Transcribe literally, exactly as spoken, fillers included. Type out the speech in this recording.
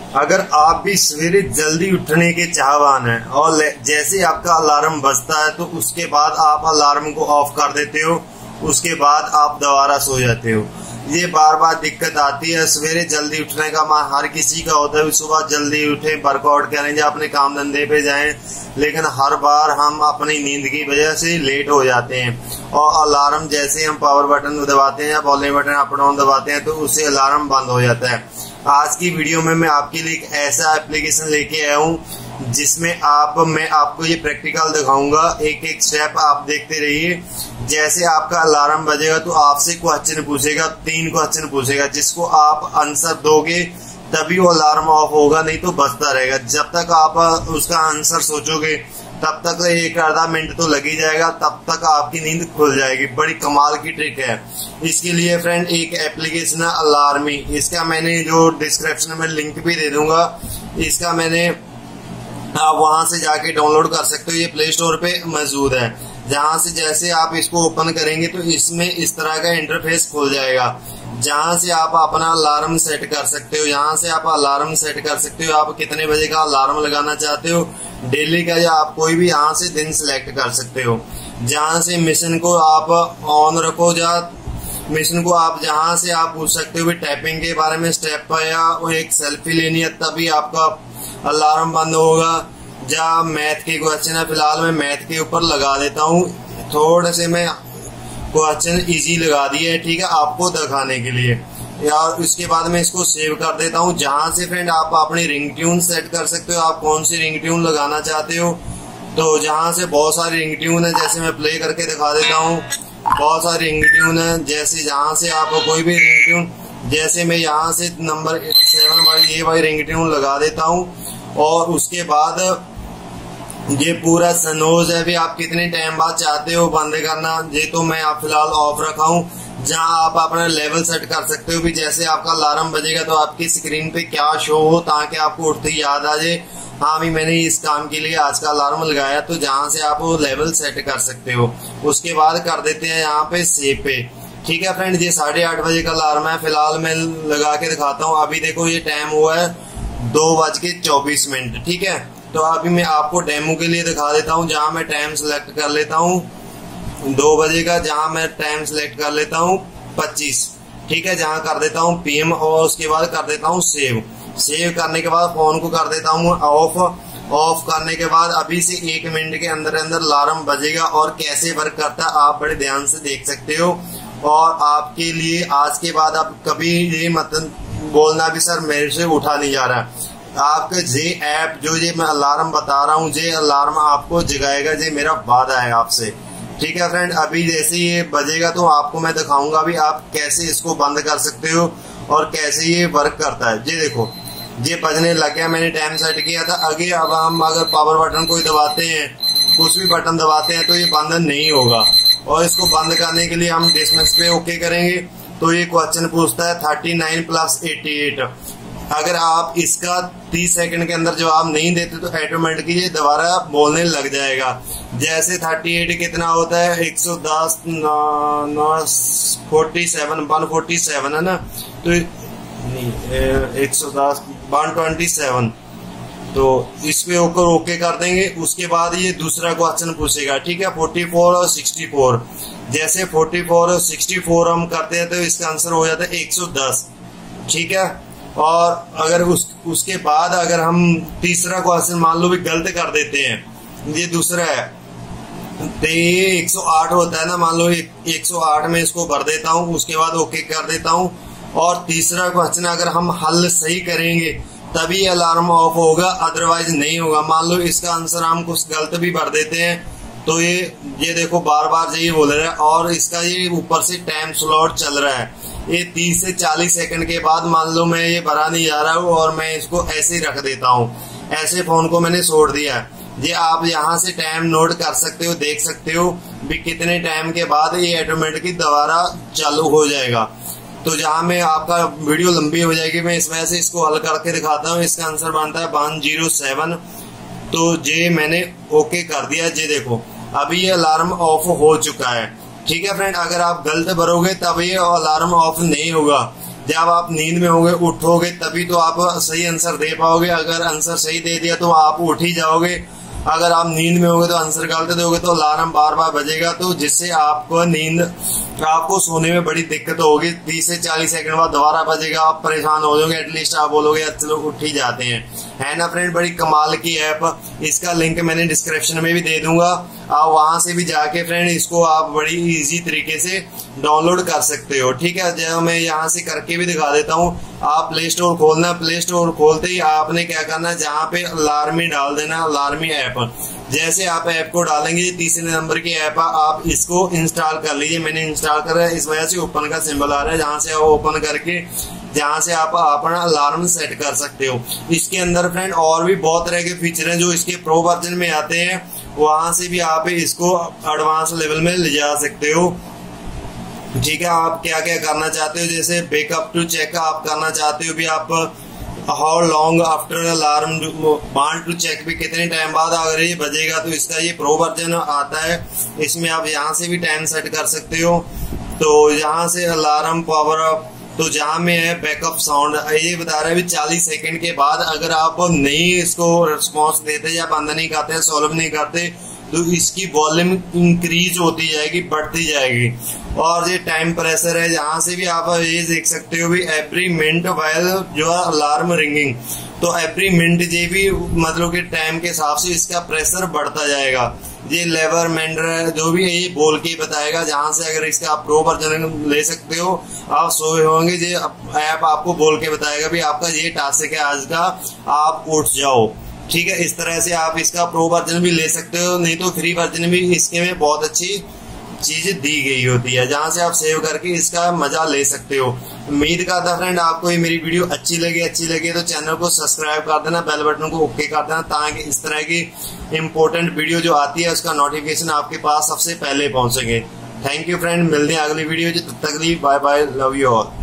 अगर आप भी सवेरे जल्दी उठने के चाहवान हैं और जैसे आपका अलार्म बजता है तो उसके बाद आप अलार्म को ऑफ कर देते हो, उसके बाद आप दोबारा सो जाते हो, ये बार बार दिक्कत आती है। सवेरे जल्दी उठने का मान हर किसी का होता है, सुबह जल्दी उठे, वर्कआउट करें या अपने काम धंधे पे जाएं, लेकिन हर बार हम अपनी नींद की वजह से लेट हो जाते हैं और अलार्म जैसे हम पावर बटन दबाते हैं या वॉल्यूम बटन अप डाउन दबाते हैं तो उससे अलार्म बंद हो जाता है। आज की वीडियो में मैं आपके लिए एक ऐसा एप्लीकेशन लेके आया हूँ जिसमें आप मैं आपको ये प्रैक्टिकल दिखाऊंगा, एक एक स्टेप आप देखते रहिए। जैसे आपका अलार्म बजेगा तो आपसे क्वेश्चन पूछेगा, तीन क्वेश्चन पूछेगा, जिसको आप आंसर दोगे तभी वो अलार्म ऑफ होगा, नहीं तो बजता रहेगा। जब तक आप उसका आंसर सोचोगे तब तक एक आधा मिनट तो लग ही जाएगा, तब तक आपकी नींद खुल जाएगी। बड़ी कमाल की ट्रिक है। इसके लिए फ्रेंड एक एप्लीकेशन है अलार्मी, इसका मैंने जो डिस्क्रिप्शन में लिंक भी दे दूंगा, इसका मैंने आप वहां से जाके डाउनलोड कर सकते हो, ये प्ले स्टोर पे मौजूद है। जहां से जैसे आप इसको ओपन करेंगे तो इसमें इस तरह का इंटरफेस खुल जाएगा, जहां से आप अपना अलार्म सेट कर सकते हो। यहाँ से आप अलार्म सेट कर सकते हो, आप कितने बजे का अलार्म लगाना चाहते हो, डेली का या आप कोई भी यहाँ से दिन सिलेक्ट कर सकते हो। जहाँ से मिशन को आप ऑन रखो, या मिशन को आप जहाँ से आप पूछ सकते हो टाइपिंग के बारे में स्टेप पर, या एक सेल्फी लेनी है तभी आपका अलार्म बंद होगा। या मैथ के क्वेश्चन है, फिलहाल मैं मैथ के ऊपर लगा देता हूँ, थोड़े से मैं क्वेश्चन इजी लगा दिए है, ठीक है, आपको दिखाने के लिए। या इसके बाद मैं इसको सेव कर देता हूँ। जहां से फ्रेंड आप अपनी रिंग ट्यून सेट कर सकते हो, आप कौन सी रिंग ट्यून लगाना चाहते हो। तो जहां से बहुत सारी रिंग ट्यून है, जैसे मैं प्ले करके दिखा देता हूँ, बहुत सारी रिंग ट्यून है। जैसे जहां से आप कोई भी रिंग ट्यून, जैसे मैं यहाँ से नंबर सेवन वाली ये वाली रिंग ट्यून लगा देता हूँ और उसके बाद ये पूरा सनोज है भी आप कितने टाइम बाद चाहते हो बंद करना, ये तो मैं आप फिलहाल ऑफ रखा हूँ। जहां आप अपना लेवल सेट कर सकते हो भी, जैसे आपका अलार्म बजेगा तो आपकी स्क्रीन पे क्या शो हो ताकि आपको उठते ही याद आ जाए, हाँ भी मैंने इस काम के लिए आज का अलार्म लगाया, तो जहां से आप वो लेवल सेट कर सकते हो। उसके बाद कर देते हैं यहाँ पे सेव पे, ठीक है फ्रेंड। ये साढ़े आठ बजे का अलार्म है, फिलहाल मैं लगा के दिखाता हूँ। अभी देखो ये टाइम हुआ है दो बज के चौबीस मिनट, ठीक है। तो अभी मैं आपको डेमो के लिए दिखा देता हूँ, जहां मैं टाइम सिलेक्ट कर लेता हूँ दो बजे का, जहां मैं टाइम सिलेक्ट कर लेता हूँ पच्चीस, ठीक है, जहां कर देता हूँ पीएम और उसके बाद कर देता हूँ सेव। सेव करने के बाद फोन को कर देता हूँ ऑफ। ऑफ करने के बाद अभी से एक मिनट के अंदर अंदर अलार्म बजेगा और कैसे वर्क करता है आप बड़े ध्यान से देख सकते हो। और आपके लिए आज के बाद आप कभी ये मत बोलना भी सर मेरे से उठा नहीं जा रहा, आपका जे ऐप जो ये मैं अलार्म बता रहा हूँ, जे अलार्म आपको जगाएगा, जे मेरा वादा है आपसे, ठीक है फ्रेंड। अभी जैसे ये बजेगा तो आपको मैं दिखाऊंगा भी आप कैसे इसको बंद कर सकते हो और कैसे ये वर्क करता है। ये देखो ये बजने लग गया, मैंने टाइम सेट किया था। आगे अब हम अगर पावर बटन कोई दबाते हैं, कुछ भी बटन दबाते हैं तो ये बंद नहीं होगा। और इसको बंद करने के लिए हम डिस्मिस पे ओके करेंगे तो ये क्वेश्चन पूछता है thirty nine plus eighty eight. अगर आप इसका तीस सेकंड के अंदर जवाब नहीं देते तो ऑटोमेटिकली ये दोबारा बोलने लग जाएगा। जैसे अड़तीस कितना होता है, एक सौ दस forty seven one forty seven है ना, तो एक सौ दस वन ट्वेंटी सेवन, तो इस पे ओकर ओके कर देंगे। उसके बाद ये दूसरा क्वेश्चन पूछेगा, ठीक है, फोर्टी फोर और सिक्सटी फोर। जैसे फोर्टी फोर और सिक्सटी फोर हम करते हैं तो इसका आंसर हो जाता है एक सौ दस, ठीक है। और अगर उस उसके बाद अगर हम तीसरा क्वेश्चन मान लो भी गलत कर देते हैं, ये दूसरा है तो ये एक सौ आठ होता है ना, मान लो एक सौ आठ में इसको भर देता हूँ, उसके बाद ओके कर देता हूँ। और तीसरा क्वेश्चन अगर हम हल सही करेंगे तभी अलार्म ऑफ होगा, अदरवाइज नहीं होगा। मान लो इसका आंसर हम कुछ गलत भी भर देते हैं तो ये ये देखो बार बार यही बोल रहा है और इसका ये ऊपर से टाइम स्लॉट चल रहा है। ये तीस से चालीस सेकंड के बाद मान लो मैं ये भरा नहीं जा रहा हूँ और मैं इसको ऐसे ही रख देता हूँ, ऐसे फोन को मैंने छोड़ दिया। ये आप यहाँ से टाइम नोट कर सकते हो, देख सकते हो भी कितने टाइम के बाद ये ऑटोमेटिकली दोबारा चालू हो जाएगा। तो जहाँ में आपका वीडियो लंबी हो जाएगी, मैं इस वजह से इसको हल करके दिखाता हूँ। इसका आंसर बनता है वन जीरो सेवन। तो ये मैंने ओके कर दिया, ये देखो अभी ये अलार्म ऑफ हो चुका है, ठीक है फ्रेंड। अगर आप गलत भरोगे तब ये अलार्म ऑफ नहीं होगा। जब आप नींद में होंगे उठोगे तभी तो आप सही आंसर दे पाओगे। अगर आंसर सही दे दिया तो आप उठ ही जाओगे। अगर आप नींद में होगे तो आंसर गलत दोगे तो अलार्म बार बार बजेगा, तो जिससे आपको नींद आपको सोने में बड़ी दिक्कत होगी। तीस से चालीस सेकंड बाद दोबारा बजेगा, आप परेशान हो जाओगे। एटलीस्ट आप बोलोगे चलो उठ ही जाते हैं, है ना फ्रेंड। बड़ी कमाल की ऐप, इसका लिंक मैंने डिस्क्रिप्शन में भी दे दूंगा, आप वहां से भी जाके फ्रेंड इसको आप बड़ी इजी तरीके से डाउनलोड कर सकते हो। ठीक है, जब मैं यहाँ से करके भी दिखा देता हूँ। आप प्ले स्टोर खोलना, प्ले स्टोर खोलते ही आपने क्या करना है, जहाँ पे अलार्मी डाल देना, अलार्मी ऐप। जैसे आप ऐप को डालेंगे, तीसरे नंबर की ऐप है, आप इसको इंस्टॉल कर लीजिए। मैंने इंस्टॉल करा है, इस वजह से ओपन का सिंबल आ रहा है, जहाँ से आप ओपन करके जहाँ से आप अपना अलार्म सेट कर सकते हो। इसके अंदर फ्रेंड और भी बहुत तरह के फीचर हैं जो इसके प्रो वर्जन में आते हैं, वहां से भी आप इसको एडवांस लेवल में ले जा सकते हो। ठीक है, आप क्या क्या करना चाहते हो, जैसे बैकअप टू चेक आप करना चाहते हो भी, आप how long after alarm want to check भी कितने टाइम बाद अगर ये बजेगा, तो इसका ये प्रो वर्जन आता है। इसमें आप यहाँ से भी टाइम सेट कर सकते हो। तो यहाँ से अलार्म पावर अप, तो जहाँ में है बैकअप साउंड, ये बता रहा है भी चालीस सेकंड के बाद अगर आप नहीं इसको रिस्पॉन्स देते या बंद नहीं करते, सॉल्व नहीं करते, तो इसकी वॉल्यूम इंक्रीज होती जाएगी, बढ़ती जाएगी। और ये टाइम प्रेशर है, जहां से भी आप ये देख सकते हो भी एवरी मिनट वाइल जो है अलार्म रिंगिंग, तो एवरी मिनट ये भी मतलब कि टाइम के हिसाब से इसका प्रेशर बढ़ता जाएगा। ये लेवर मेंडर जो भी है ये बोल के बताएगा, जहां से अगर इसका आप प्रो वर्जन ले सकते हो, आप सोए होंगे, ये ऐप आपको बोल के बताएगा भी आपका ये टास्क है आज का, आप उठ जाओ। ठीक है, इस तरह से आप इसका प्रो वर्जन भी ले सकते हो, नहीं तो फ्री वर्जन भी इसके में बहुत अच्छी चीज दी गई होती है, जहां से आप सेव करके इसका मजा ले सकते हो। उम्मीद करता हूं फ्रेंड आपको ये मेरी वीडियो अच्छी लगी अच्छी लगी तो चैनल को सब्सक्राइब कर देना, बेल बटन को ओके कर देना, ताकि इस तरह की इंपॉर्टेंट वीडियो जो आती है उसका नोटिफिकेशन आपके पास सबसे पहले पहुंचेंगे। थैंक यू फ्रेंड, मिलते हैं अगली वीडियो, तब तक के लिए bye bye, love you all.